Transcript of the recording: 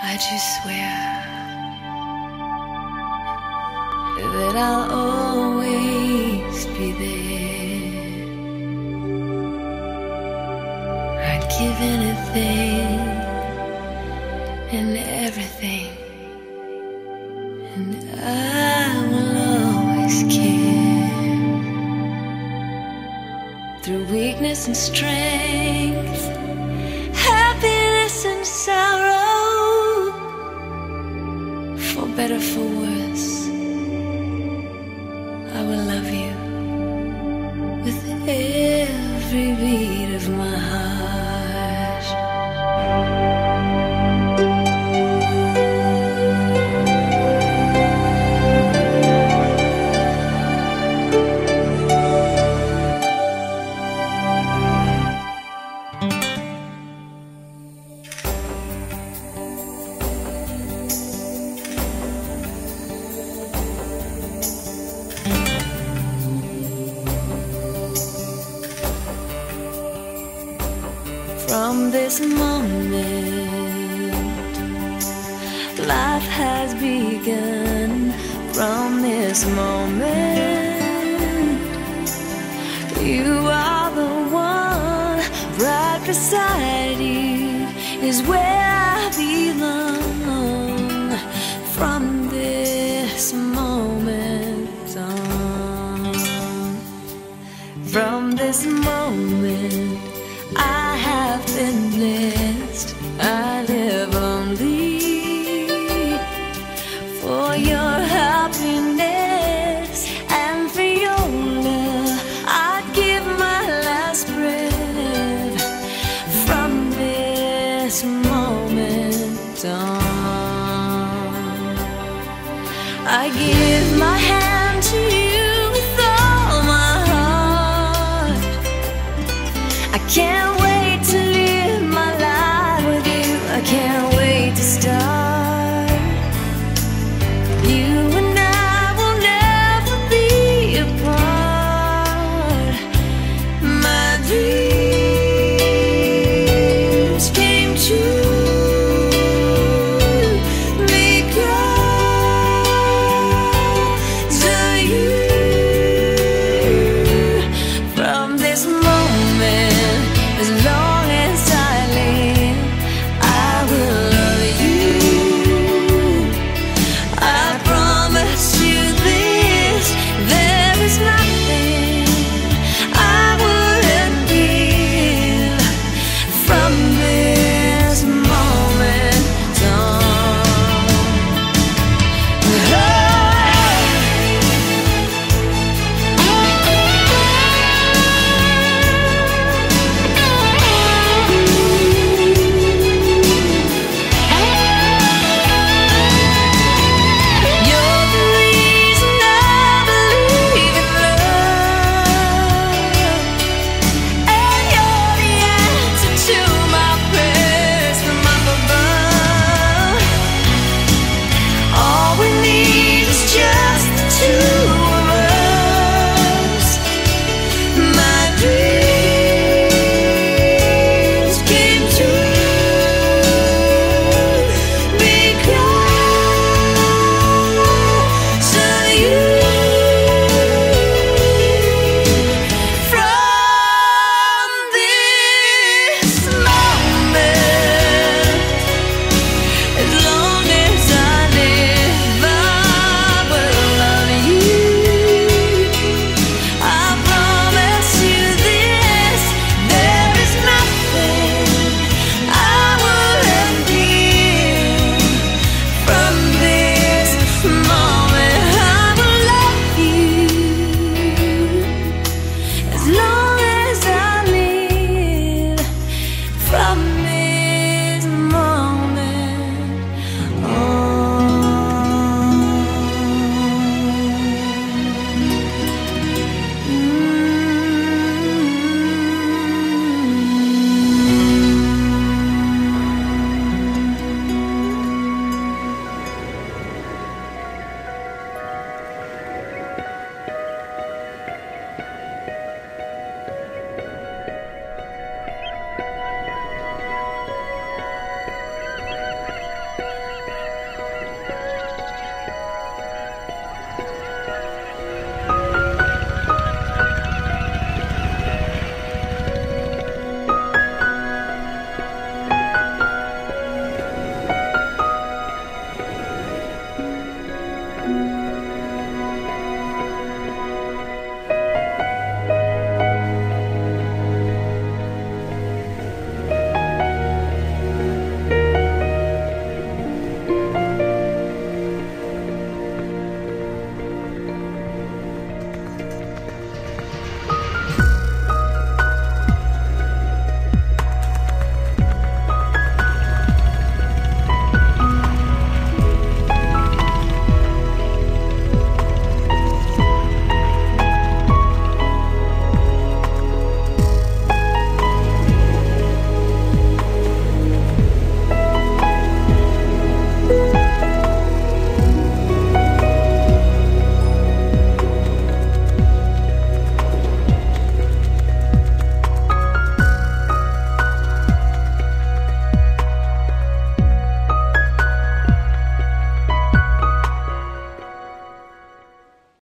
I just swear that I'll always be there. I'd give anything and everything, and I will always care. Through weakness and strength, happiness and sorrow, for better, for worse, I will love you with every beat of my heart. From this moment, life has begun. From this moment, you are the one. Right beside you is where I belong. From this moment on, from this moment, I have been blessed. I live only for your happiness and for your love. I'd give my last breath. From this moment on, I give my hand to you.